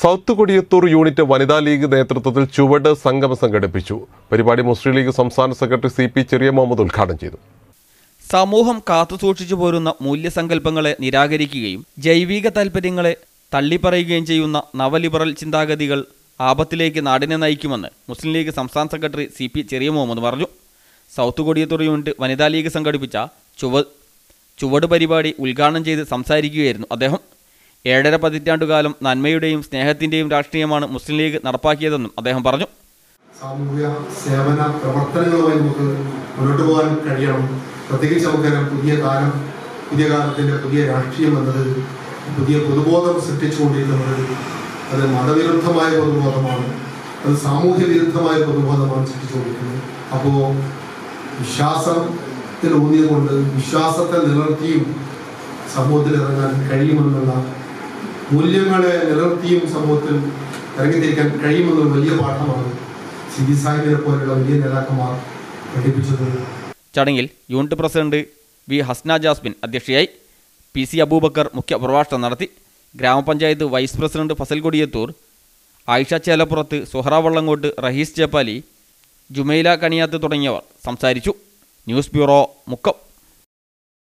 South Kodiyathur unit Vanitha League നേതൃത്വത്തിൽ ചുവട് സംഗമം സംഘടിപ്പിച്ചു. പരിപാടി മുസ്ലിം ലീഗ് സംസ്ഥാന സെക്രട്ടറി CP ചെറിയ മുഹമ്മദ് ഉദ്ഘാടനം ചെയ്തു. സമൂഹം കാത്തുസൂക്ഷിച്ചു പോരുന്ന മൂല്യസങ്കല്പങ്ങളെ നിരാകരിക്കുകയും ജൈവിക താൽപ്പര്യങ്ങളെ തള്ളിപ്പറയുകയും ചെയ്യുന്ന നവലിബറൽ ചിന്താഗതികൾ ആപത്തിലേക്ക് നാടിനെ നയിക്കുമെന്ന് മുസ്ലിം ലീഗ് സംസ്ഥാന സെക്രട്ടറി CP ചെറിയ മുഹമ്മദ് പറഞ്ഞു. സൗത്ത് കൊടിയത്തൂർ യൂണിറ്റ് വനിതാ ലീഗ് സംഘടിപ്പിച്ച ചുവട് പരിപാടി ഉദ്ഘാടനം ചെയ്ത് സംസാരിക്കുകയായിരുന്നു അദ്ദേഹം. 7.5 പതിറ്റാണ്ടുകാലം നന്മയുടെയും സ്നേഹത്തിൻ്റെയും രാഷ്ട്രീയമാണ് മുസ്ലിം ലീഗ് നടപ്പാക്കിയതെന്നും അദ്ദേഹം പറഞ്ഞു. സാമൂഹ്യ സേവന പ്രവർത്തനങ്ങളുമായി നമുക്ക് മുന്നോട്ട് പോകാൻ കഴിയണം. പ്രത്യേകിച്ച് നമുക്കറിയാം പുതിയ കാലത്തിൻ്റെ പുതിയ രാഷ്ട്രീയം എന്നത് പുതിയ പൊതുബോധം സൃഷ്ടിച്ചുകൊണ്ടിരിക്കുന്നത് അത് മതവിരുദ്ധമായ പൊതുബോധമാണ്, അത് സാമൂഹ്യ വിരുദ്ധമായ പൊതുബോധമാണ് സൃഷ്ടിച്ചുകൊണ്ടിരിക്കുന്നത്. അപ്പോൾ വിശ്വാസത്തിൽ ഊന്നിയതുകൊണ്ട് വിശ്വാസത്തെ നിലനിർത്തിയും സമൂഹത്തിൽ ഇറങ്ങാൻ കഴിയുമെന്നുള്ള മൂല്യങ്ങളെ നിലനിർത്തിയും സമൂഹത്തിൽ ഇറങ്ങിത്തിരിക്കാൻ കഴിയുമെന്നുള്ള വലിയ പാഠമാണ് CP സാഹിബിനെ പോലെയുള്ള വലിയ നേതാക്കന്മാർ പഠിപ്പിച്ചത്. ചടങ്ങിൽ unit president V Hasna Jasmine അധ്യക്ഷയായി. PC അബൂബക്കർ മുഖ്യ പ്രഭാഷണം നടത്തി. ഗ്രാമപഞ്ചായത്ത് വൈസ് പ്രസിഡന്റ് ഫസൽ കൊടിയത്തൂർ, ആയിഷ ചേലപ്പുറത്ത്, സുഹറ വള്ളങ്കോട്ട്, റഹീസ് ചേപ്പാലി, ജുമൈല കണിയാത്ത് തുടങ്ങിയവർ സംസാരിച്ചു. News bureau, Mukkam.